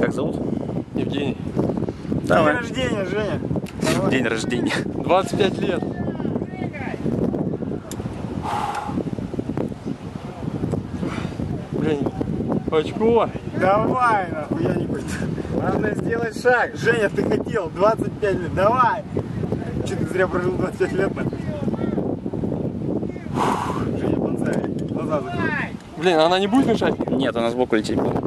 как зовут? Евгений. Давай. День рождения, Женя. Давай. День рождения. 25 лет. Блин, очко. Давай, нахуй, я не пойду. Главное сделать шаг. Женя, ты хотел 25 лет, давай. Че ты зря прожил 25 лет, нахуй. Женя, бонсай. Назад закрой. Блин, она не будет мешать? Нет, она сбоку летит.